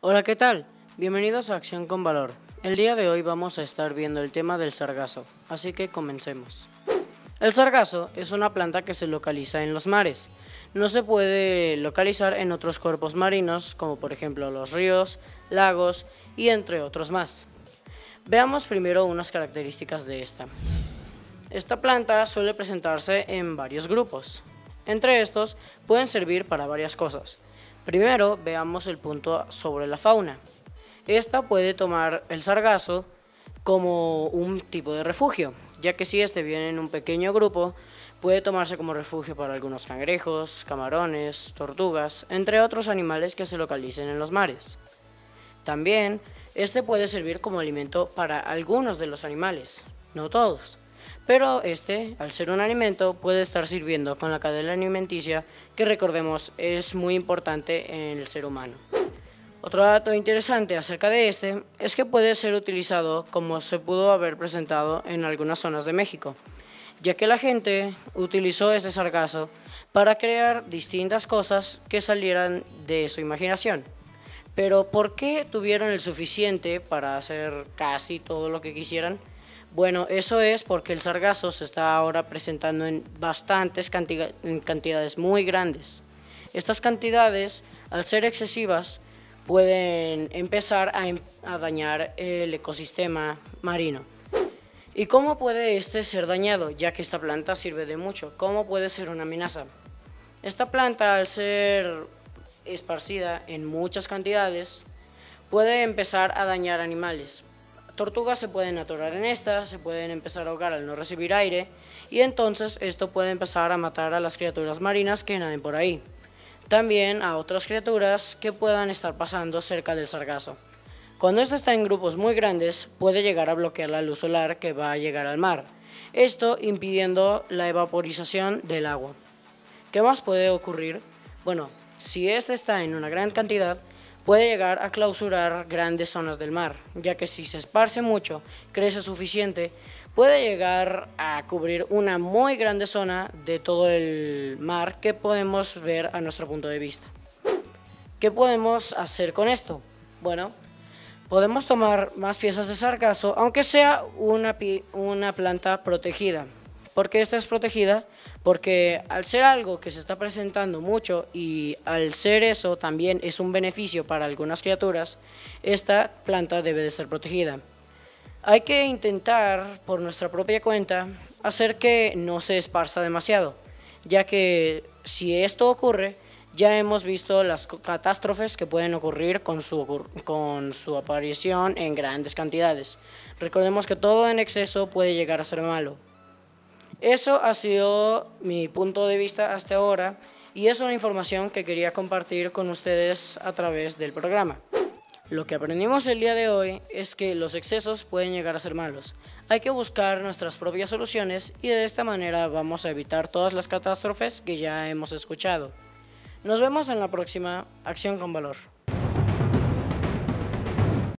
Hola, ¿qué tal? Bienvenidos a Acción con Valor. El día de hoy vamos a estar viendo el tema del sargazo, así que comencemos. El sargazo es una planta que se localiza en los mares. No se puede localizar en otros cuerpos marinos, como por ejemplo los ríos, lagos y entre otros más. Veamos primero unas características de esta. Esta planta suele presentarse en varios grupos. Entre estos pueden servir para varias cosas. Primero veamos el punto sobre la fauna. Esta puede tomar el sargazo como un tipo de refugio, ya que si este viene en un pequeño grupo, puede tomarse como refugio para algunos cangrejos, camarones, tortugas, entre otros animales que se localicen en los mares. También, este puede servir como alimento para algunos de los animales, no todos, pero este, al ser un alimento, puede estar sirviendo con la cadena alimenticia, que recordemos es muy importante en el ser humano. Otro dato interesante acerca de este es que puede ser utilizado como se pudo haber presentado en algunas zonas de México, ya que la gente utilizó este sargazo para crear distintas cosas que salieran de su imaginación. Pero ¿por qué tuvieron el suficiente para hacer casi todo lo que quisieran? Bueno, eso es porque el sargazo se está ahora presentando en bastantes cantidades muy grandes. Estas cantidades, al ser excesivas, pueden empezar a dañar el ecosistema marino. ¿Y cómo puede este ser dañado? Ya que esta planta sirve de mucho. ¿Cómo puede ser una amenaza? Esta planta, al ser esparcida en muchas cantidades, puede empezar a dañar animales. Tortugas se pueden atorar en esta, se pueden empezar a ahogar al no recibir aire, y entonces esto puede empezar a matar a las criaturas marinas que naden por ahí. También a otras criaturas que puedan estar pasando cerca del sargazo. Cuando este está en grupos muy grandes, puede llegar a bloquear la luz solar que va a llegar al mar, esto impidiendo la evaporización del agua. ¿Qué más puede ocurrir? Bueno, si este está en una gran cantidad, puede llegar a clausurar grandes zonas del mar, ya que si se esparce mucho, crece suficiente, puede llegar a cubrir una muy grande zona de todo el mar que podemos ver a nuestro punto de vista. ¿Qué podemos hacer con esto? Bueno, podemos tomar más piezas de sargazo, aunque sea una planta protegida. ¿Por qué esta es protegida? Porque al ser algo que se está presentando mucho y al ser eso también es un beneficio para algunas criaturas, esta planta debe de ser protegida. Hay que intentar por nuestra propia cuenta hacer que no se esparza demasiado, ya que si esto ocurre, ya hemos visto las catástrofes que pueden ocurrir con su aparición en grandes cantidades. Recordemos que todo en exceso puede llegar a ser malo. Eso ha sido mi punto de vista hasta ahora y es una información que quería compartir con ustedes a través del programa. Lo que aprendimos el día de hoy es que los excesos pueden llegar a ser malos. Hay que buscar nuestras propias soluciones y de esta manera vamos a evitar todas las catástrofes que ya hemos escuchado. Nos vemos en la próxima Acción con Valor.